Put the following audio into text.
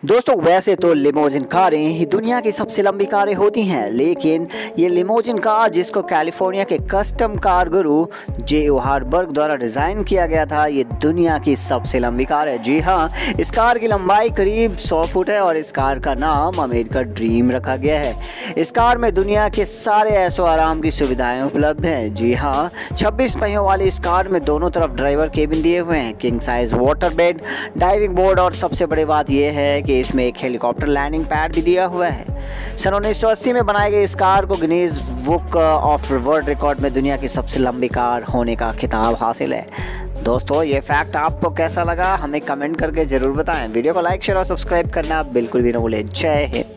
दोस्तों वैसे तो लिमोजिन कारें ही दुनिया की सबसे लंबी कारें होती हैं, लेकिन ये लिमोजिन कार जिसको कैलिफोर्निया के कस्टम कार गुरु जे.ओ. हारबर्ग द्वारा डिज़ाइन किया गया था, ये दुनिया की सबसे लंबी कार है। जी हाँ, इस कार की लंबाई करीब 100 फुट है और इस कार का नाम अमेरिका ड्रीम रखा गया है। इस कार में दुनिया के सारे ऐशो आराम की सुविधाएं उपलब्ध हैं। जी हाँ, 26 पहियों वाली इस कार में दोनों तरफ ड्राइवर केबिन दिए हुए हैं, king size water bed, diving board और सबसे बड़ी बात यह है कि इसमें एक हेलीकॉप्टर लैंडिंग पैड भी दिया हुआ है। सन 1980 में बनाई गई इस कार को Guinness book of world record में दुनिया की सबसे लंबी कार होने का खिताब हासिल है। दोस्तों ये फैक्ट आपको कैसा लगा हमें कमेंट करके ज़रूर बताएं। वीडियो को लाइक शेयर और सब्सक्राइब करना बिल्कुल भी न भूलें। जय हिंद।